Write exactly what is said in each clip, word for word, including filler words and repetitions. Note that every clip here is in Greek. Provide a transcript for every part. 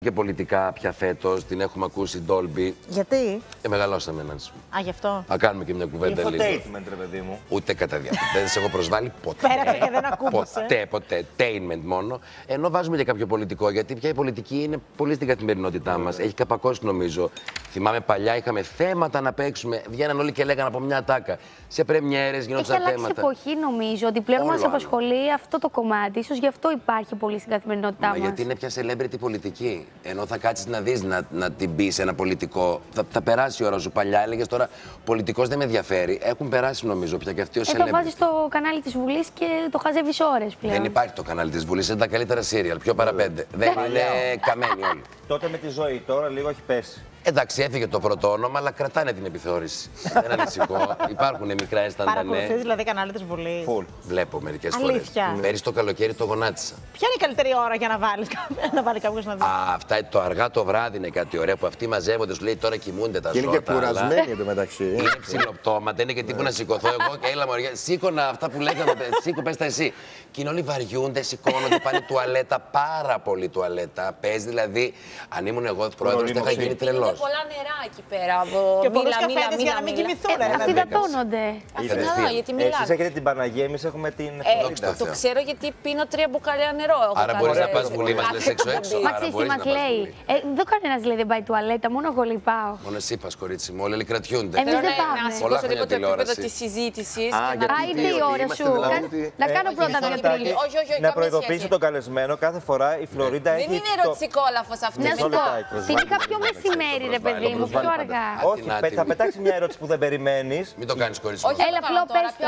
Και πολιτικά πια φέτος, την έχουμε ακούσει Dolby. Γιατί? Και μεγαλώσαμε να σου. Α, γι' αυτό. Να κάνουμε και μια κουβέντα λίγο. Infotainment, ρε παιδί μου. Ούτε κατά διάρκεια. Δεν σε έχω προσβάλει ποτέ. Πέρα και δεν ακούμπησε. Ποτέ, ποτέ. Tainment μόνο. Ενώ βάζουμε και κάποιο πολιτικό, γιατί πια η πολιτική είναι πολύ στην καθημερινότητά μας. Έχει καπακώσει νομίζω. Θυμάμαι παλιά είχαμε θέματα να παίξουμε. Βγαίναν όλοι και λέγανε από μια τάκα. Σε πρεμιέρες γινόντουσαν θέματα. Έχει αλλάξει εποχή νομίζω ότι πλέον μας απασχολεί αυτό το κομμάτι. Ίσως γι' αυτό υπάρχει πολύ στην καθημερινότητά μας. Γιατί είναι πια celebrity πολιτική. Ενώ θα κάτσεις να δεις να, να την πεις ένα πολιτικό. Θα, θα περάσει η ώρα σου. Παλιά έλεγες τώρα πολιτικός δεν με ενδιαφέρει. Έχουν περάσει νομίζω πια και αυτοί ως celebrity. Ε, το βάζεις στο κανάλι της Βουλής και το χαζεύεις ώρες πλέον. Δεν υπάρχει το κανάλι της Βουλής. Είναι τα καλύτερα σύριαλ. Πιο παραπέντε. Δεν είναι καμένοι όλοι. Τότε με τη ζωή, τώρα λίγο έχει πέσει. Εντάξει, έφυγε το πρώτο όνομα, αλλά κρατάνε την επιθεώρηση. Δεν ανησυχώ. Υπάρχουν μικρά αισθάντα. Παρακολουθείς δηλαδή κανάλι της Βουλής? Φουλ. Βλέπω μερικές φορές. Αλήθεια? Πέρυσι το καλοκαίρι το γονάτισα. Ποια είναι η καλύτερη ώρα για να βάλεις να βάλει κάποιος να δει? Α, αυτά το αργά το βράδυ είναι κάτι ωραίο που αυτοί μαζεύονται, σου λέει τώρα κοιμούνται τα ζώα. Είναι και κουρασμένοι εντωμεταξύ. Είναι ψιλοπτώματα, είναι και τύπου να σηκωθώ εγώ και έλα μωριά. Σήκωνα αυτά που λέγαμε, σήκω πες τα εσύ. Και είναι όλοι βαριούνται, σηκώνονται, πάνε τουαλέτα, πάρα πολύ τουαλέτα. Πες δηλαδή, αν ήμουν εγώ πρόεδρος, δεν θα γίνει τρελός. Είναι πολλά νερά εκεί πέρα. Και πολλούς καφέδες για να μην κοιμηθούν. Αφυδατώνονται. Αφιναδά, γιατί μιλάνε. Εσείς έχετε την Παναγία, εμείς έχουμε την Ε, το ξέρω γιατί πίνω τρία μπουκάλια νερό. Άρα μπορείς να πας Βουλή, μας λες έξω έξω. Μα ξέρεις τι μας λέει? Ε, εδώ κανένας λέει δεν πάει τουαλέτα, μόνο εγώ λέει πάω. Μόνο εσύ πας κορίτσι μου, όλοι κρατιούνται. Εμείς δεν πάμε. Να σηκώσω λίγο το επίπεδο της συζήτησης. Α, ήρθε η ώρα σου. Να κάνω πρώτα μια τρίλη. Όχι, όχι, να προειδοποιήσω τον καλεσμένο κάθε φορά η Φλωρίντα έχει. Δεν είναι ερωτησικόλαφος αυτή. Να σου πω, την είχα πιο μεσημέρι ρε παιδί μου, πιο αργά. Όχι, θα πετάξει μια ερώτηση που δεν περιμένεις. Μην το κάνεις κορίτσι μου. Έλα Φλό, πες το.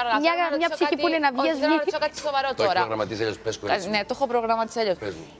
Μια ψυχή που είναι να βγει, Θέλω να ρωτήσω κάτι σοβαρό Το έχεις τώρα. προγραμματίσει αλλιώς, πες κορίτσι μου. Ναι, το έχω προγραμματίσει αλλιώς. Πες μου.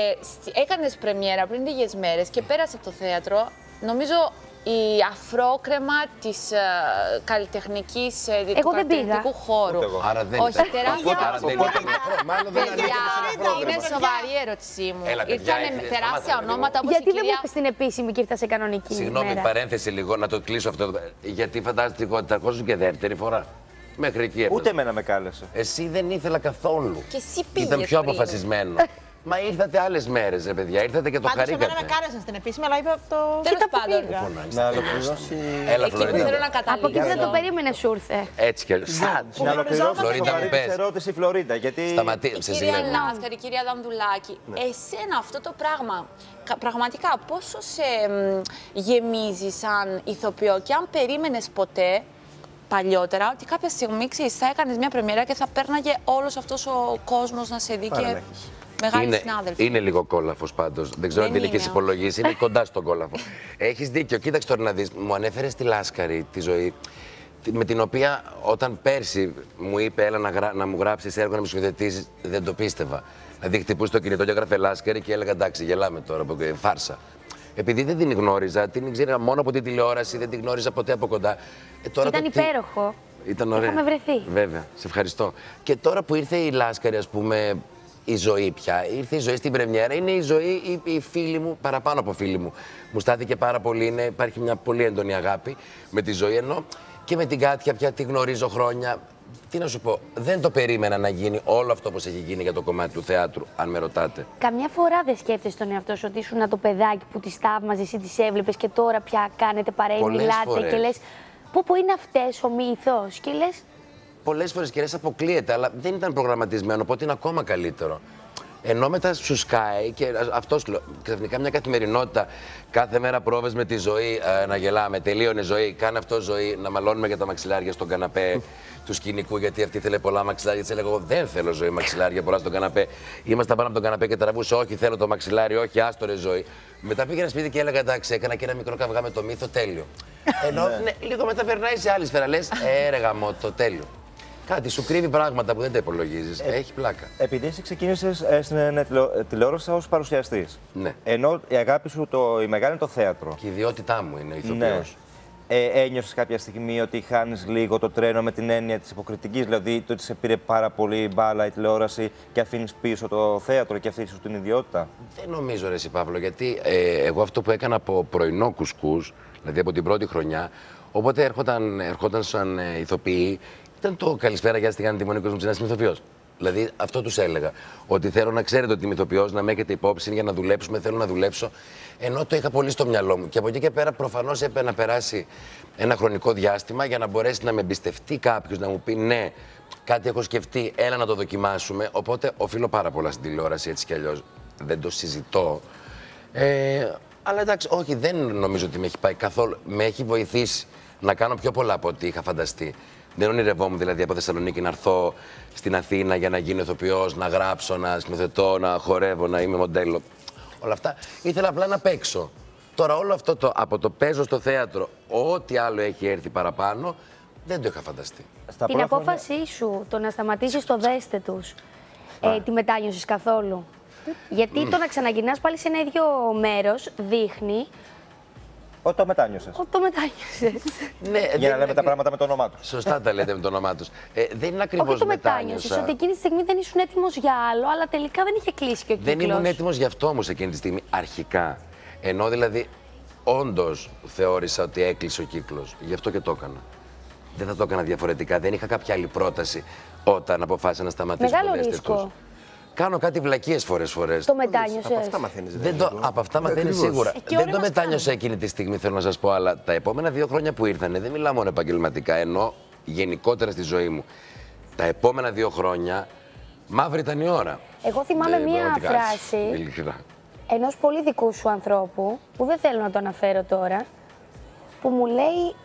Έκανες πρεμιέρα πριν λίγες μέρες και πέρασε από το θέατρο. Νομίζω η αφρόκρεμα της καλλιτεχνικής του καλλιτεχνικού χώρου. Άρα δεν Όχι, ήταν. τεράστια. Άρα δεν ήταν. Μάλλον δεν Παιδιά, ανήκει είναι σοβαρή η ερώτησή μου. Έλα, παιδιά, Ήρθανε έχετε- τεράστια σταμάτα λίγο. ονόματα όπως η Γιατί δεν μου κυρία. είπες την επίσημη και ήρθα σε κανονική Συγγνώμη, ημέρα? παρένθεση λίγο, να το κλείσω αυτό. Γιατί φαντάζεσαι ότι θα ερχόσουν και δεύτερη φορά. Μέχρι εκεί έπαιζε. Ούτε εμένα με κάλεσε. Εσύ δεν ήθελα καθόλου. Και εσύ πήγες Ήταν πιο πριν. αποφασισμένο. Μα ήρθατε άλλες μέρες, ρε παιδιά. Ήρθατε και το Πάντως εμένα χαρήκατε. με κάλεσαν στην επίσημη, αλλά είπα το... Τέλος Κοίτα που πάντων. πήγα. Να ολοκληρώσει. Έλα, Εκεί που θέλω Φλωρίντα. να Από εκεί δεν το καταλήξω. περίμενε σου ήρθε. Έτσι κι αλλιώς. Σαν. Να ολοκληρώσει Φλωρίντα, μου σοβαρή πες. της ερώτηση η Φλωρίντα. Γιατί. Σταματή, Η σε κυρία ζηλεύω. Λάσκαρη, η κυρία Δανδουλάκη, εσένα αυτό το πράγμα κα- πραγματικά πόσο σε μ, γεμίζει σαν ηθοποιό και αν περίμενες ποτέ παλιότερα ότι κάποια στιγμή ξέρεις, θα έκανες μια πρεμιέρα και θα πέρναγε όλος αυτός ο κόσμος να σε δει και Παρανέχεις. μεγάλοι Είναι, συνάδελφοι. είναι λίγο κόλαφος πάντως. Δεν ξέρω αν Δεν την έχεις είναι. υπολογίσει. Είναι κοντά στον κόλαφο. Έχεις δίκιο. Κοίταξε τώρα να δεις. Μου ανέφερες τη Λάσκαρη τη ζωή. Με την οποία όταν πέρσι μου είπε έλα να, γρα... να μου γράψεις έργο να μου συνδετήσεις, δεν το πίστευα. Δηλαδή χτυπούσε το κινητό και έγραφε Λάσκαρη και έλεγα εντάξει, γελάμε τώρα, φάρσα. Επειδή δεν την γνώριζα, την ήξερα μόνο από την τηλεόραση, δεν την γνώριζα ποτέ από κοντά. Ε, τώρα Ήταν το τι- υπέροχο. Ήταν ωραία. Είχαμε βρεθεί. Βέβαια, σε ευχαριστώ. Και τώρα που ήρθε η Λάσκαρη, ας πούμε, η ζωή πια, ήρθε η ζωή στην πρεμιέρα, είναι η ζωή, η, η φίλη μου, παραπάνω από φίλη μου. Μου στάθηκε πάρα πολύ, είναι, υπάρχει μια πολύ έντονη αγάπη με τη ζωή, ενώ και με την Κάτια πια τη γνωρίζω χρόνια. Τι να σου πω, δεν το περίμενα να γίνει όλο αυτό όπως έχει γίνει για το κομμάτι του θεάτρου, αν με ρωτάτε. Καμιά φορά δεν σκέφτεσαι τον εαυτό σου ότι ήσουν το παιδάκι που τις θαύμαζες ή τις έβλεπες και τώρα πια κάνετε παρέα, Πολλές μιλάτε φορές. και λες πω πω είναι αυτές ο μύθος και λες Πολλές φορές και λες αποκλείεται, αλλά δεν ήταν προγραμματισμένο, οπότε είναι ακόμα καλύτερο. Ενώ μετά σου σκάει και αυτό σου λέω, ξαφνικά μια καθημερινότητα, κάθε μέρα πρόβες με τη ζωή, ε, να γελάμε, τελείωνε ζωή, κάνε αυτό ζωή, να μαλώνουμε για τα μαξιλάρια στον καναπέ του σκηνικού, γιατί αυτή ήθελε πολλά μαξιλάρια. Της έλεγα εγώ δεν θέλω ζωή μαξιλάρια πολλά στον καναπέ. Ήμασταν πάνω από τον καναπέ και τραβούσε, όχι θέλω το μαξιλάρι, όχι άστορε ζωή. Μετά πήγαινα σπίτι και έλεγα εντάξει, έκανα και ένα μικρό καυγά με το μύθο, τέλειο. Ενώ ναι, λίγο μετά περνάει σε άλλη σφαίρα, λες, ε, ρε γαμώ, το τέλειο. Κάτι σου κρύβει πράγματα που δεν τα υπολογίζεις. Ε, Έχει πλάκα. Επειδή εσύ ξεκίνησες ε, στην ε, τηλεο- τηλεόραση ως παρουσιαστής. Ναι. Ενώ η αγάπη σου το, η μεγάλη είναι το θέατρο. Και η ιδιότητά μου είναι ηθοποιός. Ναι. Ε, ένιωσες κάποια στιγμή ότι χάνεις λίγο το τρένο με την έννοια της υποκριτικής, δηλαδή το ότι σε πήρε πάρα πολύ μπάλα η τηλεόραση και αφήνεις πίσω το θέατρο και αυτή σου την ιδιότητα? Δεν νομίζω ρε εσύ Παύλο, γιατί ε, εγώ αυτό που έκανα από πρωινό κουσκούς, δηλαδή από την πρώτη χρονιά, όποτε έρχονταν, ερχόταν σαν ε, ηθοποιοί, ήταν το καλησπέρα, γεια στη Γάννη Τιμονίκος μου, να είμαι ηθοποιός. Δηλαδή, αυτό τους έλεγα. Ότι θέλω να ξέρετε ότι είμαι ηθοποιός, να με έχετε υπόψη για να δουλέψουμε, θέλω να δουλέψω. Ενώ το είχα πολύ στο μυαλό μου. Και από εκεί και πέρα, προφανώς έπρεπε να περάσει ένα χρονικό διάστημα για να μπορέσει να με εμπιστευτεί κάποιος, να μου πει ναι, κάτι έχω σκεφτεί, έλα να το δοκιμάσουμε. Οπότε οφείλω πάρα πολλά στην τηλεόραση έτσι κι αλλιώς. Δεν το συζητώ. Ε, αλλά εντάξει, όχι, δεν νομίζω ότι με έχει πάει καθόλου. Με έχει βοηθήσει να κάνω πιο πολλά από ό,τι είχα φανταστεί. Δεν ονειρευόμουν δηλαδή από Θεσσαλονίκη να έρθω στην Αθήνα για να γίνω ηθοποιός, να γράψω, να σκηνοθετώ, να χορεύω, να είμαι μοντέλο. Όλα αυτά. Ήθελα απλά να παίξω. Τώρα όλο αυτό το, από το παίζω στο θέατρο, ό,τι άλλο έχει έρθει παραπάνω, δεν το είχα φανταστεί. Στα Την απόφασή χρόνια... σου, το να σταματήσεις το δέστε τους, ε, τη μετάνιωσες καθόλου? Γιατί mm. το να ξαναγυρνάς πάλι σε ένα ίδιο μέρος δείχνει... Ότι το μετάνιωσες. Ότι το μετάνιωσες. Ναι, για να λέμε είναι... τα πράγματα με το όνομά τους. Σωστά τα λέτε με το όνομά τους. Ε, δεν είναι ακριβώς το μετάνιωσες, ότι εκείνη τη στιγμή δεν ήσουν έτοιμος για άλλο, αλλά τελικά δεν είχε κλείσει και ο κύκλος. Δεν ήμουν έτοιμος γι' αυτό όμως εκείνη τη στιγμή, αρχικά. Ενώ δηλαδή, όντως θεώρησα ότι έκλεισε ο κύκλος. Γι' αυτό και το έκανα. Δεν θα το έκανα διαφορετικά. Δεν είχα κάποια άλλη πρόταση όταν αποφάσισα να σταματήσω το δέστε τους. Κάνω κάτι βλακίες φορές-φορές. Το μετάνιωσες. Από αυτά μαθαίνεις. Δεν το, από αυτά μαθαίνεις σίγουρα. Ε, δεν το μετάνιωσα εκείνη τη στιγμή, θέλω να σας πω, αλλά τα επόμενα δύο χρόνια που ήρθανε, δεν μιλάω μόνο επαγγελματικά, ενώ γενικότερα στη ζωή μου. Τα επόμενα δύο χρόνια, μαύρη ήταν η ώρα. Εγώ θυμάμαι ε, μία φράση ενός πολύ δικού σου ανθρώπου, που δεν θέλω να το αναφέρω τώρα, που μου λέει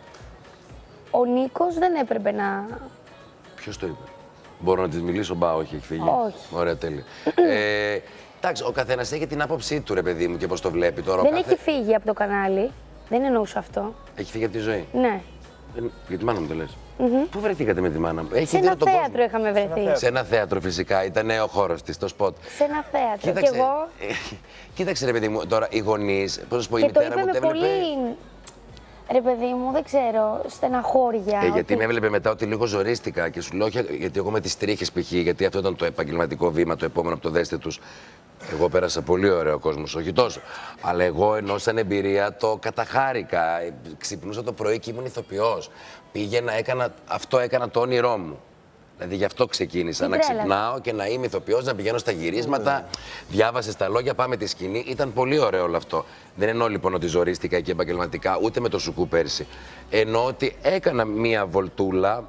ο Νίκος δεν έπρεπε να... Ποιος το είπε? Μπορώ να της μιλήσω? Μπα, όχι, έχει φύγει. Όχι. Ωραία, τέλεια. ε, εντάξει, ο καθένας έχει την άποψή του, ρε παιδί μου, και πώς το βλέπει τώρα. Δεν κάθε... έχει φύγει από το κανάλι. Δεν εννοούσα αυτό. Έχει φύγει από τη ζωή. Ναι. Ε, για τη μάνα μου το λες. Mm-hmm. Πού βρεθήκατε με τη μάνα μου? Έχει σε ένα θέατρο κόσμο. είχαμε βρεθεί. Σε ένα θέατρο, φυσικά. Ήταν ο χώρος της, το σποτ. Σε ένα θέατρο. Κοίταξε, και εγώ... Κοίταξε, ρε παιδί μου, τώρα οι γονείς, πώς σου πω, η και μητέρα το μου είπε το έβλεπε... πολύ... Ρε παιδί μου, δεν ξέρω, στεναχώρια. Ε, γιατί ότι... με έβλεπε μετά ότι λίγο ζορίστηκα και σου λέω, γιατί εγώ με τις τρίχες π.χ., γιατί αυτό ήταν το επαγγελματικό βήμα, το επόμενο από το δέστε τους. Εγώ πέρασα πολύ ωραίο κόσμος, όχι τόσο. Αλλά εγώ ενώ σαν εμπειρία το καταχάρηκα. Ξυπνούσα το πρωί και ήμουν ηθοποιός. Πήγαινα, έκανα, αυτό έκανα το όνειρό μου. Δηλαδή γι' αυτό ξεκίνησα. Τι να τρέλα. Ξυπνάω και να είμαι ηθοποιός, να πηγαίνω στα γυρίσματα. Mm. Διάβασες τα λόγια, πάμε τη σκηνή. Ήταν πολύ ωραίο όλο αυτό. Δεν εννοώ λοιπόν ότι ζορίστηκα και επαγγελματικά, ούτε με το σουκού πέρσι. Εννοώ ότι έκανα μία βολτούλα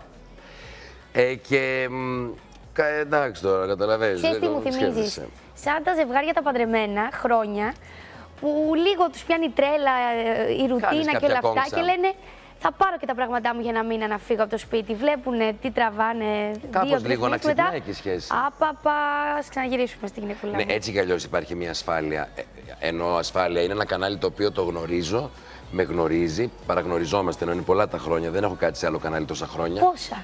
ε, και. Κα, εντάξει τώρα, καταλαβαίνεις. Ξέρεις τι μου θυμίζεις? Σαν τα ζευγάρια τα παντρεμένα χρόνια που λίγο τους πιάνει τρέλα, η ρουτίνα και όλα αυτά και λένε. Θα πάρω και τα πράγματά μου για ένα μήνα να φύγω από το σπίτι. Βλέπουνε τι τραβάνε. Κάπως λίγο να ξυπνάει και η σχέση. Άπαπα, ας ξαναγυρίσουμε στην γυναικούλα. Ναι, έτσι κι αλλιώς υπάρχει μια ασφάλεια. Ενώ ασφάλεια είναι ένα κανάλι το οποίο το γνωρίζω, με γνωρίζει, παραγνωριζόμαστε, ενώ είναι πολλά τα χρόνια. Δεν έχω κάτι σε άλλο κανάλι τόσα χρόνια. Πόσα?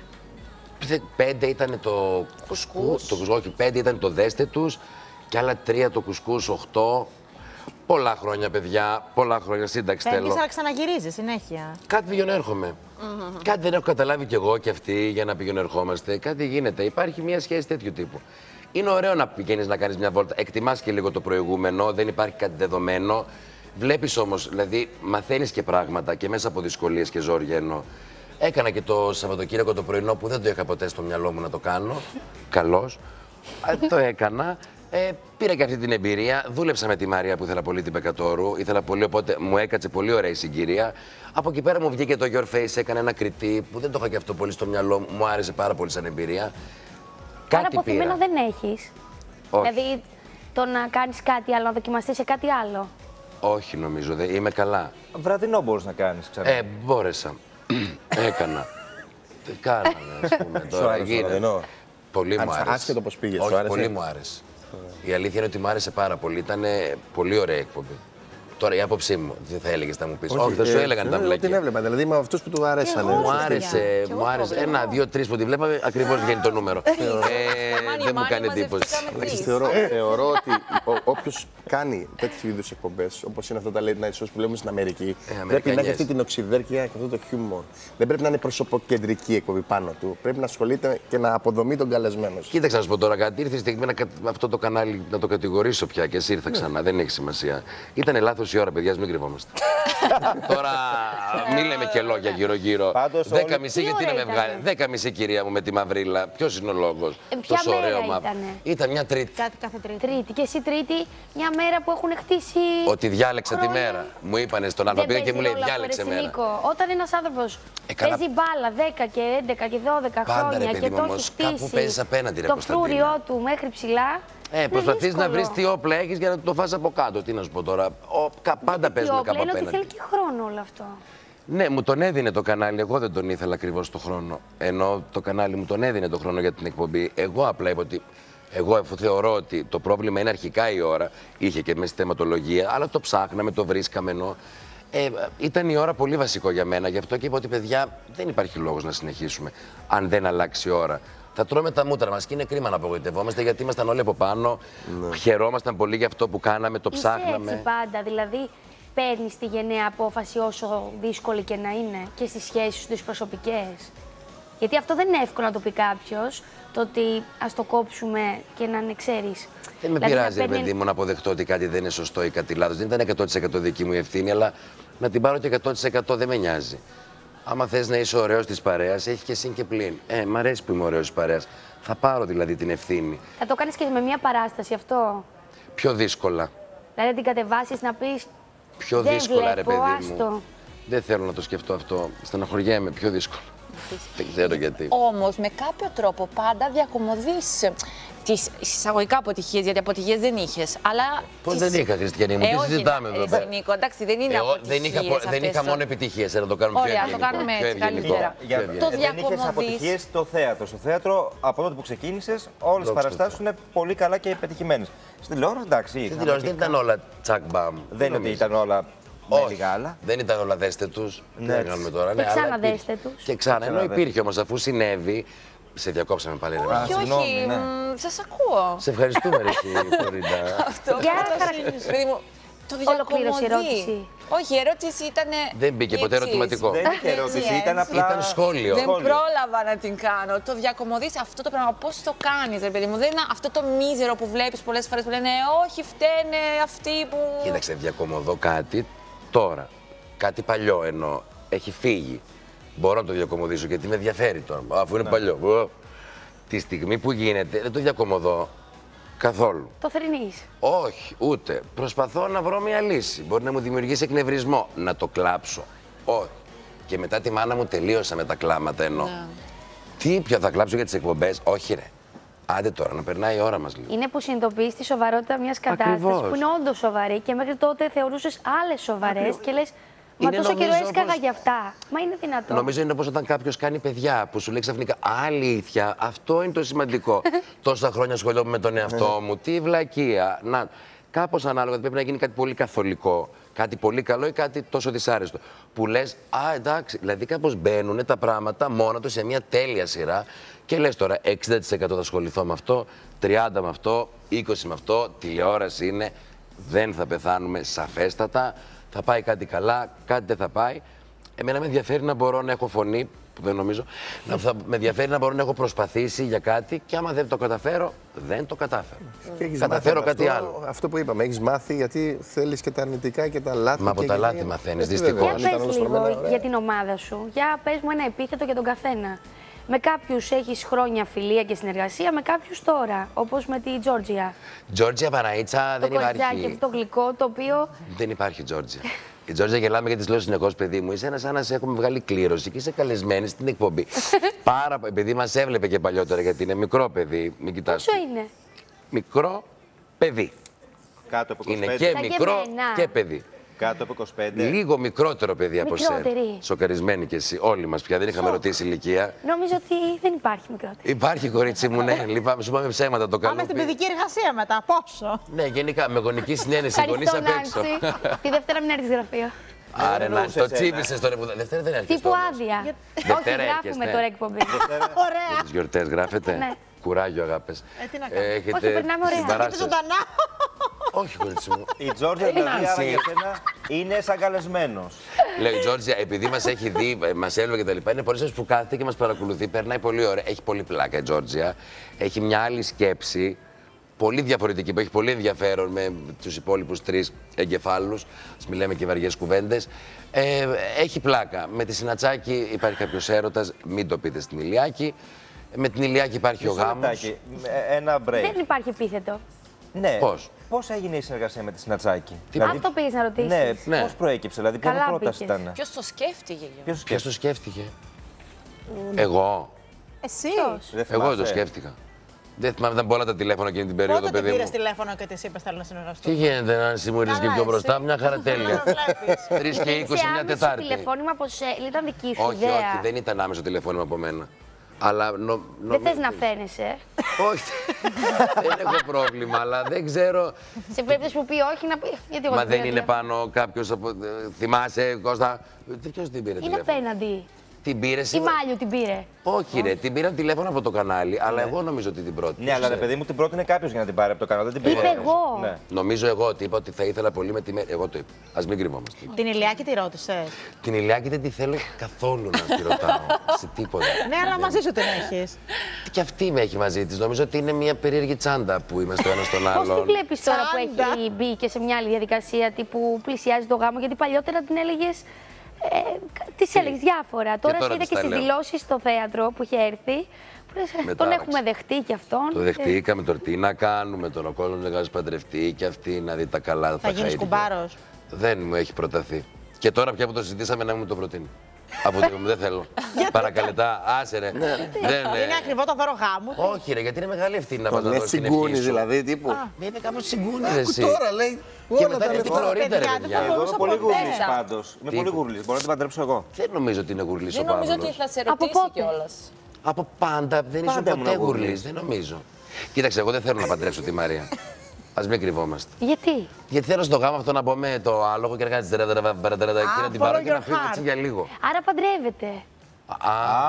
Πέντε ήταν το κουσκούς. Το, όχι, πέντε ήταν το δέστε τους και άλλα τρία το κουσκούς, οχτώ. Πολλά χρόνια, παιδιά, πολλά χρόνια σύνταξη θέλω. Θέλεις να ξαναγυρίζεις συνέχεια. Κάτι πηγαίνω έρχομαι. Mm-hmm. Κάτι δεν έχω καταλάβει κι εγώ κι αυτοί για να πηγαίνω ερχόμαστε. Κάτι γίνεται. Υπάρχει μια σχέση τέτοιου τύπου. Είναι ωραίο να πηγαίνεις να κάνεις μια βόλτα. Εκτιμάς και λίγο το προηγούμενο, δεν υπάρχει κάτι δεδομένο. Βλέπεις όμως, δηλαδή, μαθαίνεις και πράγματα και μέσα από δυσκολίες και ζόρια εννοώ. Έκανα και το Σαββατοκύριακο το πρωινό που δεν το είχα ποτέ στο μυαλό μου να το κάνω. Καλώς. Το έκανα. Ε, πήρα και αυτή την εμπειρία. Δούλεψα με τη Μαρία που ήθελα πολύ την Πεκατόρου. Ήθελα πολύ, οπότε μου έκατσε πολύ ωραία η συγκυρία. Από εκεί πέρα μου βγήκε το Your Face, έκανε ένα κριτή που δεν το είχα και αυτό πολύ στο μυαλό μου. Μου άρεσε πάρα πολύ σαν εμπειρία. Άρα αποθυμένα δεν έχεις. Όχι. Δηλαδή το να κάνεις κάτι άλλο, να δοκιμαστείς σε κάτι άλλο. Όχι, νομίζω. Δε, είμαι καλά. Βραδινό μπορείς να κάνεις, ξέρω. Ε, μπόρεσα. Έκανα. Τι κάνανε, ας πούμε τώρα. Γίνεται. Πολύ μου άρεσε. Άσχετο πώς πήγες, όχι, σου άρεσε? Πολύ μου άρεσε. Η αλήθεια είναι ότι μου άρεσε πάρα πολύ. Ήταν πολύ ωραία εκπομπή. Τώρα η άποψή μου, τι θα έλεγες, θα μου πεις? Όχι, θα σου έλεγαν τα βλακία. Την έβλεπα, δηλαδή με αυτούς που του άρεσαν. Μου άρεσε, μου άρεσε. Ένα, δύο, τρεις που τη βλέπαμε, ακριβώς βγαίνει το νούμερο. Δεν μου κάνει εντύπωση. Θεωρώ ότι όποιος κάνει τέτοιου είδους εκπομπές, όπως είναι αυτά τα late night shows που βλέπουμε στην Αμερική, πρέπει να έχει αυτή την οξυδέρκεια και αυτό το χιούμορ. Δεν πρέπει να είναι προσωποκεντρική εκπομπή πάνω του. Πρέπει να ασχολείται και να αποδομεί τον καλεσμένο. Κοίταξε να σου πω τώρα κάτι. Ήρθε η στιγμή να αυτό το κανάλι να το κατηγορήσω πια και εσύ ήρθα ξανά. Δεν έχει σημασία. Ήταν λάθος τόση ώρα, παιδιά, μην κρυβόμαστε. Τώρα μην λέμε και λόγια γύρω-γύρω. Δέκα μισή, γιατί να με βγάλει. Δέκα μισή, κυρία μου, με τη μαυρίλα. Ποιος είναι ο λόγος? Ε, ποια τόσο μέρα ωραίο ήτανε? Ήταν μια Τρίτη. Κάτι κάθε Τρίτη. Τρίτη. Και εσύ Τρίτη, μια μέρα που έχουν χτίσει. Ότι διάλεξα χρόνια. τη μέρα. Μου είπανε στον άλλο, πήγα και μου λέει διάλεξε αυτό, ρε, μέρα. Νίκο. Όταν ένας άνθρωπος Έκανα... παίζει μπάλα δέκα και έντεκα και δώδεκα Πάντα, χρόνια ρε, και μου, το όμως, έχει κάπου χτίσει παίζεις απέναντι, ρε, το Κωνσταντίνα. φρούριό του μέχρι ψηλά. Ε, προσπαθείς να βρεις τι όπλα έχεις για να το φας από κάτω. Τι να σου πω τώρα. Ο, κα, πάντα παίζουμε κάπου απέναντι. απέναντι. Είναι ότι θέλει και χρόνο όλο αυτό. Ναι, μου τον έδινε το κανάλι. Εγώ δεν τον ήθελα ακριβώς το χρόνο. Ενώ το κανάλι μου τον έδινε το χρόνο για την εκπομπή. Εγώ απλά είπα ότι. Εγώ αφού θεωρώ ότι το πρόβλημα είναι αρχικά η ώρα, είχε και μέσα στη θεματολογία, αλλά το ψάχναμε, το βρίσκαμε ενώ. Ε, ήταν η ώρα πολύ βασικό για μένα. Γι' αυτό και είπα ότι παιδιά δεν υπάρχει λόγος να συνεχίσουμε αν δεν αλλάξει η ώρα. Θα τρώμε τα μούτρα μας και είναι κρίμα να απογοητευόμαστε γιατί ήμασταν όλοι από πάνω. Ναι. Χαιρόμασταν πολύ για αυτό που κάναμε, το Είσαι ψάχναμε. Έτσι πάντα, δηλαδή παίρνεις τη γενναία απόφαση όσο δύσκολη και να είναι και στις σχέσεις σου τις προσωπικές. Γιατί αυτό δεν είναι εύκολο να το πει κάποιος, το ότι ας το κόψουμε και να είναι, ξέρεις. Δεν με δηλαδή, πειράζει, ρε παίρνει... παιδί μου, να αποδεχτώ ότι κάτι δεν είναι σωστό ή κάτι λάθος. Δεν ήταν εκατό τοις εκατό δική μου η ευθύνη, αλλά να την πάρω και εκατό τοις εκατό δεν με νοιάζει. Άμα θες να είσαι ωραίος της παρέας, έχει και συν και πλην. Ε, μ' αρέσει που είμαι ωραίος της παρέας. Θα πάρω δηλαδή την ευθύνη. Θα το κάνεις και με μια παράσταση αυτό. Πιο δύσκολα. Δηλαδή να την κατεβάσεις να πεις. Πιο δεν δύσκολα, βλέπω, ρε παιδί άστο. μου. Δεν θέλω να το σκεφτώ αυτό. Στεναχωριέμαι, πιο δύσκολο. Δεν ξέρω γιατί. Όμως με κάποιο τρόπο πάντα διακομωδείς τις εισαγωγικά αποτυχίες, γιατί αποτυχίες δεν είχες. Αλλά. Πώς τις... δεν είχα, Χριστιανή μου, ε, τι όχι, συζητάμε εδώ πέρα. Νίκο, εντάξει, δεν είναι Εγώ αποτυχίες. δεν είχα, δεν είχα μόνο επιτυχίες, να το κάνουμε Ωραία, πιο το ευγενικό. κάνουμε πιο έτσι, ευγενικό. καλύτερα. Για, Πιο για, Το δεν είχες διακομωδείς. αποτυχίες στο θέατρο. Στο θέατρο, από τότε που ξεκίνησες, όλες οι παραστάσεις είναι πολύ καλά και πετυχημένες. Στην τηλεόραση, εντάξει. Στην τηλεόραση δεν ήταν όλα τσακ μπαμ. Δεν είναι ότι ήταν όλα με λίγα άλλα. Δεν ήταν όλα δέστε τους. Ναι, Δεν κάνουμε τώρα. Και ναι, ξανά αλλά υπήρχε. δέστε τους. Και ξανά. Ενώ ξανά υπήρχε όμως, αφού συνέβη. Σε διακόψαμε πάλι, ρε. Όχι, συγγνώμη, όχι, ναι. μ, σας ακούω. Σε ευχαριστούμε, ρε, εσύ, Φλωρίντα. Αυτό Για καταρχήν, παιδί μου, το Ολοκλήρωσε η διακομωδεί. ερώτηση. Όχι, η ερώτηση ήταν. Δεν μπήκε ποτέ ερωτηματικό. Δεν είχε ερώτηση, ήταν απλά. Ήταν σχόλιο. Δεν Σχόλιο. πρόλαβα να την κάνω. Το διακομωδείς αυτό το πράγμα. Πώς το κάνεις, ρε παιδί μου. Δεν είναι αυτό το μίζερο που βλέπεις πολλές φορές που λένε όχι, φταίνε αυτοί που. Κοίταξε, διακομωδώ κάτι τώρα. Κάτι παλιό εννοώ. Έχει φύγει. Μπορώ να το διακομωδήσω γιατί με ενδιαφέρει τώρα. Αφού είναι ναι. παλιό. Ω. Τη στιγμή που γίνεται, δεν το διακομωδώ καθόλου. Το θρηνείς. Όχι, ούτε. Προσπαθώ να βρω μια λύση. Μπορεί να μου δημιουργήσει εκνευρισμό. Να το κλάψω. Όχι. Και μετά τη μάνα μου τελείωσα με τα κλάματα ενώ. Ναι. Τι πια θα κλάψω για τις εκπομπές. Όχι, ρε. Άντε τώρα, να περνάει η ώρα μας λίγο. Είναι που συνειδητοποιείς τη σοβαρότητα μιας κατάστασης που είναι όντως σοβαρή και μέχρι τότε θεωρούσες άλλες σοβαρές και λες. Μα Είναι, τόσο καιρό νομίζω, έσκαγα όπως... για αυτά. Μα είναι δυνατόν. Νομίζω είναι όπως όταν κάποιος κάνει παιδιά που σου λέει ξαφνικά αλήθεια, αυτό είναι το σημαντικό. Τόσα χρόνια ασχολιόμαι με τον εαυτό μου, τι βλακεία. Να, κάπως ανάλογα πρέπει να γίνει κάτι πολύ καθολικό, κάτι πολύ καλό ή κάτι τόσο δυσάρεστο. Που λες, α, εντάξει, δηλαδή κάπως μπαίνουν τα πράγματα μόνα τους σε μια τέλεια σειρά και λες τώρα εξήντα τοις εκατό θα ασχοληθώ με αυτό, τριάντα τοις εκατό με αυτό, είκοσι τοις εκατό με αυτό, τηλεόραση είναι, δεν θα πεθάνουμε σαφέστατα. Θα πάει κάτι καλά, κάτι δεν θα πάει. Εμένα με ενδιαφέρει να μπορώ να έχω φωνή, που δεν νομίζω. Να, θα, με ενδιαφέρει να μπορώ να έχω προσπαθήσει για κάτι και άμα δεν το καταφέρω, δεν το κατάφερω. Καταφέρω κάτι αυτό, άλλο. Αυτό που είπαμε, έχεις μάθει γιατί θέλεις και τα αρνητικά και τα λάθη. Μα από και τα και λάθη και... μαθαίνεις, Έτσι, δυστυχώς. Για πες λίγο για την ομάδα σου. Για πες μου ένα επίθετο για τον καθένα. Με κάποιους έχεις χρόνια φιλία και συνεργασία, με κάποιους τώρα, όπως με τη Τζόρτζια. Τζόρτζια Παναΐτσα δεν υπάρχει. Το κολλητζάκι αυτό το γλυκό, το οποίο. Δεν υπάρχει Τζόρτζια. Η Τζόρτζια γελάμε γιατί τη λέω συνεχώς, παιδί μου. Είσαι ένα σαν να σε έχουμε βγάλει κλήρωση και είσαι καλεσμένη στην εκπομπή. Πάρα πολύ. Επειδή μας έβλεπε και παλιότερα, γιατί είναι μικρό παιδί. Μην κοιτάς. Πόσο είναι? Μικρό παιδί. Κάτω από είκοσι πέντε. Είναι και Σαν μικρό και εμένα. και παιδί. Κάτω από είκοσι πέντε. Λίγο μικρότερο παιδί από εσένα. Μικρότερη. Σοκαρισμένοι κι εσύ. Όλοι μας πια δεν είχαμε ρωτήσει ηλικία. Νομίζω ότι δεν υπάρχει μικρότερη. Υπάρχει, κορίτσι μου, ναι. Λυπάμαι, σου πάμε ψέματα το καλό. Πάμε στην παιδική εργασία μετά. Πόσο? Ναι, γενικά με γονική συνένεση γονείς απ' έξω. Τη Δευτέρα μην έρθεις γραφείο. Άρε, να το τσίπησες τώρα που. Δευτέρα δεν έρχεσαι. Τύπου άδεια. Όχι, Δευτέρα γράφουμε έρχεστε. τώρα εκπομπή. Ωραία. Τις γιορτές γράφετε. Ναι. Κουράγιο, αγάπες. Ε, τι να κάνουμε. Έχετε Όχι, περνάμε ωραία. συμπαράσταση. Ζωντανά. Όχι, κορίτσι μου. Η Τζόρτζια δηλαδή άρα για σένα είναι σαν καλεσμένος. Λέω η Τζόρτζια, επειδή μας έχει δει, μας έλαβε και τα λοιπά, είναι πολλές φορές που κάθεται και μας παρακολουθεί. Περνάει πολύ ωραία. Έχει πολύ πλάκα η Τζόρτζια. Έχει μια άλλη σκέψη πολύ διαφορετική, που έχει πολύ ενδιαφέρον με τους υπόλοιπους τρεις εγκεφάλους. Ας μιλάμε και βαριές κουβέντες. Ε, έχει πλάκα. Με τη Σινατσάκη υπάρχει κάποιος έρωτας, μην το πείτε στην Ηλιάκη. Με την Ηλιάκη υπάρχει ο γάμος. Ένα break. Δεν υπάρχει επίθετο. Ναι. Πώς? Πώς έγινε η συνεργασία με τη Σινατσάκη? Δηλαδή... Αυτό πήγες να ρωτήσεις. Ναι, ναι. πώς προέκυψε, δηλαδή ποια Καλά πρόταση πήγες. ήταν? Ποιος το σκέφτηκε? Ποιος Ποιος το σκέφτηκε? Εγώ. Εσύ. Δεν Εγώ θυμάσαι. το σκέφτηκα. Δεν θυμάμαι, ήταν πολλά τα τηλέφωνα εκείνη την περίοδο, Πότε παιδί την μου. πήρες τηλέφωνο και της είπες θέλω να Τι συνεργαστούμε? γίνεται, να εσύ μου ήρθες και Καλά, πιο εσύ. μπροστά, μια χαρά τέλεια. Τρεις και είκοσι, Σε μια άμεσο Τετάρτη. τηλεφώνημα από σένα, ήταν δική σου Όχι, ιδέα. όχι, δεν ήταν άμεσο τηλεφώνημα από μένα. Αλλά νο, Δεν θες νομίζω- να φαίνεσαι. Όχι, δεν έχω πρόβλημα, αλλά δεν ξέρω. Σε περίπτωση που πει όχι, να πει. Γιατί εγώ Μα την δεν πήρα είναι τηλέφωνο. πάνω κάποιος από. Θυμάσαι, Κώστα. Ποιος την πήρε Είναι τηλέφωνο? απέναντι. Την πήρε Η σίγουρα. Μάλιο την πήρε. Όχι, ρε, την πήραν τηλέφωνο από το κανάλι, αλλά εγώ νομίζω ότι την πρώτη. Ναι, αλλά ρε παιδί μου την πρότεινε κάποιος για να την πάρει από το κανάλι. Δεν την Είπε πήρε. εγώ. Ναι. Νομίζω εγώ ότι είπα ότι θα ήθελα πολύ με τη μέρη. Εγώ το είπα. Ας μην κρυβόμαστε. Την Ηλιάκη τη ρώτησες? Την Ηλιάκη δεν τη θέλω καθόλου να τη ρωτάω σε τίποτα. Ναι, αλλά μαζί σου την έχεις. Και αυτή με έχει μαζί τη. Νομίζω ότι είναι μια περίεργη τσάντα που είμαστε ο ένα στον Πώς τη άλλον. βλέπεις τώρα που Τσάντα. έχει μπει και σε μια άλλη διαδικασία τύπου πλησιάζει το γάμο, γιατί παλιότερα την έλεγες. Ε, τις έλεγες διάφορα. Τώρα τώρα είδα της και τα στις λέω. δηλώσεις στο θέατρο που είχε έρθει. Που λες, ε, Με τον τάραξε. έχουμε δεχτεί κι αυτόν. Το δεχτήκαμε τώρα τι να κάνουμε. Τον ο κόσμος δεν κάνει παντρευτεί και αυτή να δει τα καλά. Θα τα γίνεις χαΐρια. κουμπάρος. Δεν μου έχει προταθεί. Και τώρα πια που το συζητήσαμε να μου το προτείνει. Από το δεν θέλω. Παρακαλετά, άσε ρε. Δεν, ε, Είναι ακριβό το δώρο γάμου. όχι ρε, γιατί είναι μεγάλη ευθύνη να Τον πας να λες δώσεις την συγκούνη ευχή σου. δηλαδή, τύπου. Δεν είναι κάπως συγκούνη ρε Άκου εσύ. τώρα λέει. Και Όλα μετά τα είναι τη λεφτά. Φλωρίντα ρε Παιδιά, δεν παιδιά. θα Εγώ είμαι μπορούσα πολύ ποτέ. γουρλής πάντως. Είμαι Τι πολύ είπε? γουρλής. Μπορώ να την παντρέψω εγώ. Δεν νομίζω ότι είναι γουρλής ο Δεν νομίζω ότι Παύλος. θα σε Από ρωτήσει πότε? κιόλας. Από πάντα δεν ήσουν Πάντα ήμουν ποτέ γουρλής. γουρλής, δεν νομίζω. Κοίταξε, εγώ δεν θέλω να παντρέψω τη Μαρία. Ας μην κρυβόμαστε. Γιατί? Γιατί θέλω στον γάμο αυτό να πω με το άλογο και να κάνει τερατερα και να την πάρω follow και να your φύγω heart. έτσι για λίγο. Άρα παντρεύεται. Α,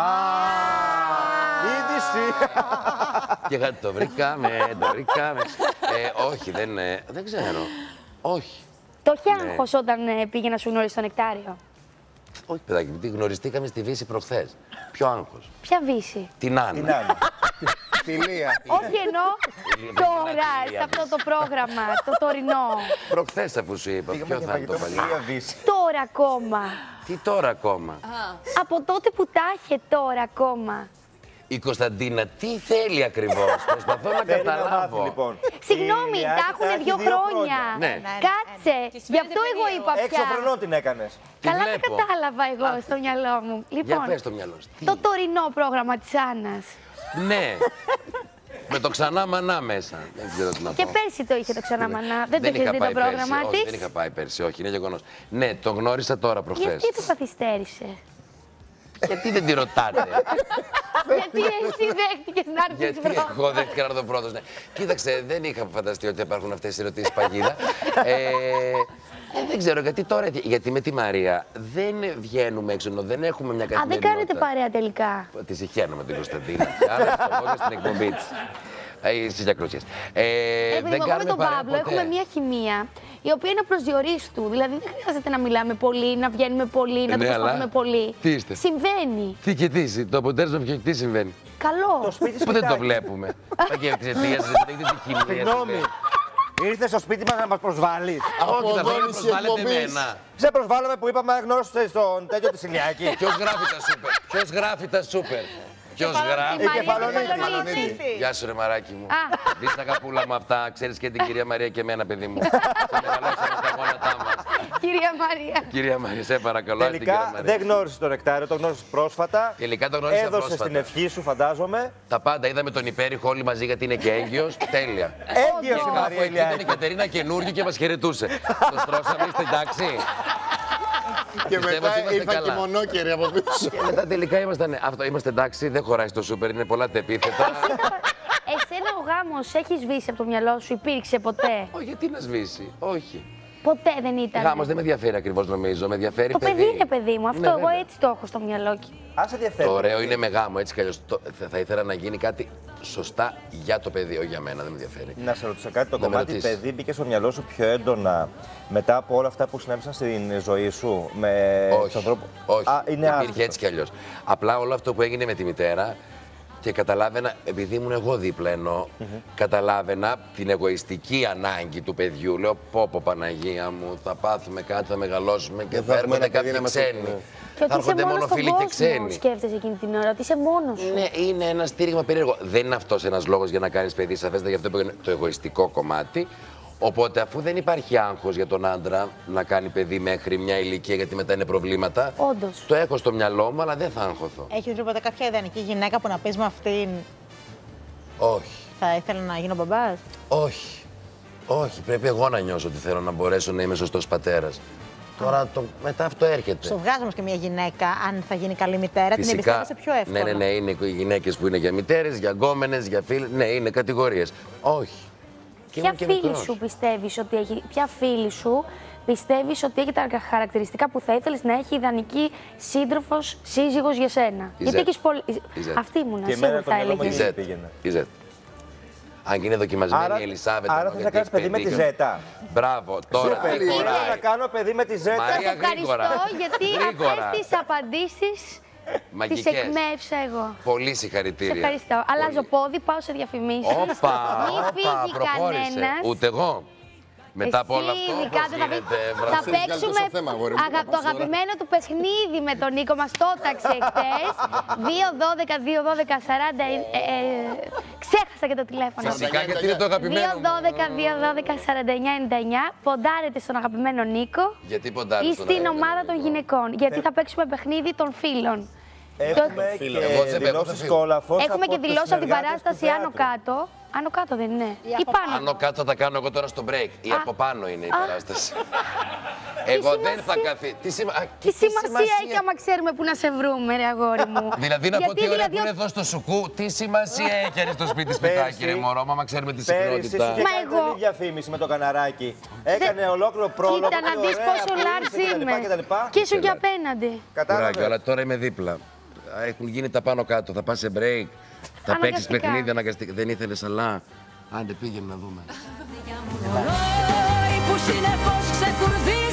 Είδηση. και κάτι το βρήκαμε, το βρήκαμε. Ε, όχι, δεν, ε, δεν ξέρω. Όχι. Το είχε Ναι. άγχος όταν ε, πήγε να σου γνωρίσει στο νεκτάριο. Όχι, παιδάκι, γιατί γνωριστήκαμε στη Βύση προχθές. Ποιο άγχος. Ποια βύση? Την Άννα. Την άλλη. Φιλία. Όχι εννοώ τώρα, σε αυτό το πρόγραμμα, το τωρινό. Προχθές αφού σου είπα. Ποιο θα είναι το παλιό. Τώρα ακόμα. Τι τώρα ακόμα. Από τότε που τα είχε τώρα ακόμα. Η Κωνσταντίνα τι θέλει ακριβώς. Προσπαθώ να Θέλει να μάθει καταλάβω. λοιπόν. Συγγνώμη, Η τα Ηλιάκη έχουν θα έχει δύο χρόνια. Ναι. Κάτσε, Της γι' αυτό φαίνεται εγώ περίεργο. είπα Έξω πια. φρενό την έκανες. Τη Καλά δεν βλέπω. κατάλαβα εγώ στο μυαλό μου. Για Λοιπόν, πες το μυαλό σου. Τι? το τωρινό πρόγραμμα της Άννας. Ναι. Με το ξανά μανά μέσα. Δεν ξέρω τι να πω. Και πέρσι το είχε το ξανά μανά. Δεν το είχα είχες δει το πάει πρόγραμμα πέρσι. Όχι, δεν της. είχα πάει πέρσι, όχι, είναι γεγονός. Ναι, τον γνώρισα τώρα προχθές. Γιατί το καθυστέρησε? Γιατί δεν τη ρωτάτε. Γιατί εσύ δέχτηκες να έρθεις Γιατί πρώτα. εγώ δέχτηκα να έρθω πρώτος. Ναι. Κοίταξε, δεν είχα φανταστεί ότι υπάρχουν αυτές οι ερωτήσεις παγίδα. ε, ε, δεν ξέρω γιατί τώρα. Γιατί με τη Μαρία δεν βγαίνουμε έξω, ενώ δεν έχουμε μια Α, δεν καθημερινότητα. κάνετε παρέα τελικά. Τη συγχαίρω με την Κωνσταντίνα. Άρα το πω στην εκπομπή τη. Στι διακρουσίε. Ε, Επειδή δεν εγώ με κάνουμε τον παρέα Παύλο ποτέ. έχουμε μια χημεία η οποία είναι προσδιορίστου. Δηλαδή δεν χρειάζεται να μιλάμε πολύ, να βγαίνουμε πολύ, να Ναι, το αλλά προσπαθούμε πολύ. τι είστε? Συμβαίνει. Τι και τι, το αποτέλεσμα ποιο τι συμβαίνει. Καλό. Το σπίτι Πού δεν το σπιτάκι. βλέπουμε. Μα και εξαιτία σα, δεν έχετε τη χημεία. Συγγνώμη. Ήρθε στο σπίτι μας να μας προσβάλλεις. Όχι, θα θέλω να Αποδόμηση προσβάλλετε εκπομπής. εμένα. Σε προσβάλλαμε που είπαμε γνώρισε στον τέτοιο της Ηλιάκη. Ποιο γράφει τα σούπερ. Ποιο γράφει τα σούπερ. Ποιο Η γράφει. Μαρία Κεφαλονίτη. Κεφαλονίτη. Γεια σου, ρε μαράκι μου. Α. Δεις τα καπούλα μου αυτά. Ξέρεις και την κυρία Μαρία και εμένα, παιδί μου. Σε μεγαλώσαμε στα γόνατά μας. Κυρία Μαρία. Κυρία Μαρία, σε παρακαλώ. την κυρία Τελικά Μαρία. δεν γνώρισε τον Νεκτάριο, τον γνώρισε πρόσφατα. Τελικά τον γνώρισα Έδωσε πρόσφατα. την ευχή σου, φαντάζομαι. Τα πάντα είδαμε τον υπέρηχο όλοι μαζί γιατί είναι και έγκυος. Τέλεια. Έγκυος η Κάπου Μαρία εκεί ήταν η Ηλιάκη. Κατερίνα καινούργιο και μας χαιρετούσε. Το στρώσαμε, είστε εντάξει. Και Πιστεύω μετά ότι είμαστε ήρθαν και καλά. μονόκεροι από πίσω. Και μετά τελικά ήμασταν, αυτό, είμαστε εντάξει, δεν χωράει στο σούπερ, είναι πολλά τα επίθετα. Εσένα ο γάμος έχει σβήσει από το μυαλό σου, υπήρξε ποτέ? Όχι, γιατί να σβήσει, όχι. Ποτέ δεν ήταν. Γάμος δεν με ενδιαφέρει ακριβώς νομίζω, με ενδιαφέρει Το παιδί είναι παιδί μου. Αυτό Ναι, εγώ βέβαια. έτσι το έχω στο μυαλό. Αν σε ενδιαφέρει. Το ωραίο είναι με γάμο, έτσι κι αλλιώς. Το- Θα, θα ήθελα να γίνει κάτι σωστά για το παιδί, όχι για μένα, δεν με ενδιαφέρει. Να σε ρωτήσω κάτι, το Να με κομμάτι ρωτήσεις. παιδί μπήκε στο μυαλό σου πιο έντονα μετά από όλα αυτά που συνέβησαν στην ζωή σου με τους Όχι, ανθρώπους. όχι. Α, είναι υπήρχε άστοχο. έτσι κι αλλιώς. Απλά όλο αυτό που έγινε με τη μητέρα, Και καταλάβαινα, επειδή ήμουν εγώ δίπλα εννοώ, mm-hmm. καταλάβαινα την εγωιστική ανάγκη του παιδιού. Λέω, πω πω Παναγία μου, θα πάθουμε κάτι, θα μεγαλώσουμε και θα έρχονται κάποιοι ξένοι. Και ότι είσαι μόνος στον κόσμο, σκέφτεσαι εκείνη την ώρα, ότι είσαι μόνος σου. Ναι, είναι ένα στήριγμα περίεργο. Δεν είναι αυτός ένας λόγος για να κάνεις παιδί, σαφέστατα, γι' αυτό είναι το εγωιστικό κομμάτι. Οπότε, αφού δεν υπάρχει άγχος για τον άντρα να κάνει παιδί μέχρι μια ηλικία, γιατί μετά είναι προβλήματα. Όντως. Το έχω στο μυαλό μου, αλλά δεν θα άγχωθώ. Έχεις βρει ποτέ κάποια ιδανική γυναίκα που να πεις με αυτήν? Όχι. Θα ήθελα να γίνω μπαμπάς? Όχι. Όχι. Πρέπει εγώ να νιώσω ότι θέλω να μπορέσω να είμαι σωστός πατέρας. Τώρα το, μετά αυτό έρχεται. Σου βγάζει όμως και μια γυναίκα, αν θα γίνει καλή μητέρα, Φυσικά, την εμπιστεύεσαι πιο εύκολα. Ναι, ναι, ναι. Είναι οι γυναίκες που είναι για μητέρες, για γκόμενες, για φίλες. Ναι, είναι κατηγορίες. Όχι. Ποια φίλη σου πιστεύεις ότι έχει, ποια φίλη σου πιστεύεις ότι έχει τα χαρακτηριστικά που θα ήθελες να έχει ιδανική σύντροφος, σύζυγος για σένα? Η Γιατί έχεις πολύ. Η Αυτή ήμουν, και σίγουρα θα έλεγες. Η Ζετ. Αν και είναι δοκιμασμένη άρα, η Ελισάβετ. Άρα θες να κάνεις παιδί με τη Ζέτα. Μπράβο, τώρα δεν χωράει. Να κάνω παιδί με τη Ζέτα. Σας ευχαριστώ γιατί αυτές τις απαντήσεις τις εκμεύσα εγώ. Πολύ συγχαρητήρια. Σε ευχαριστώ. Αλλάζω πόδι, πάω σε διαφημίσεις. Όπα, Μην φύγει κανένας. Ούτε εγώ. Μετά από όλο αυτό, θα παίξουμε το αγαπημένο του παιχνίδι με τον Νίκο, μας το τάξε χτες. δύο δώδεκα δύο δώδεκα σαράντα. Ξέχασα και το τηλέφωνο. Φυσικά, γιατί είναι το αγαπημένο. δύο δώδεκα δύο δώδεκα σαράντα εννιά ενενήντα εννιά. Ποντάρετε στον αγαπημένο Νίκο. Γιατί ποντάρετε? Ή στην ομάδα των γυναικών. Γιατί θα παίξουμε παιχνίδι των φίλων. Έχουμε και δηλώσεις κόλαφος. Έχουμε και δηλώσεις από την παράσταση άνω κάτω. Άνω κάτω δεν είναι? Ή πάνω? Άνω κάτω θα τα κάνω εγώ τώρα στο break. Ή από πάνω είναι η παράσταση. Εγώ δεν θα καθίσω. Τι σημασία έχει άμα ξέρουμε που να σε βρούμε, ρε αγόρι μου? Δηλαδή να πω τι ωραία που είναι εδώ στο σουκού, τι σημασία έχει στο σπίτι σπιτάκι, ρε μωρό, άμα ξέρουμε τη συχνότητα. Μα εγώ. Είχε διαφήμιση με το καναράκι. Έκανε ολόκληρο πρόλογο. Κοίτα να δεις πόσο large είμαι. Και ήσουν και απέναντι. Κατάλαβε. Αλλά τώρα είμαι δίπλα. Έχουν γίνει τα πάνω κάτω. Θα πας σε break. Θα παίξεις παιχνίδι αναγκαστικά. Δεν ήθελες, αλλά άντε πήγαινε να δούμε.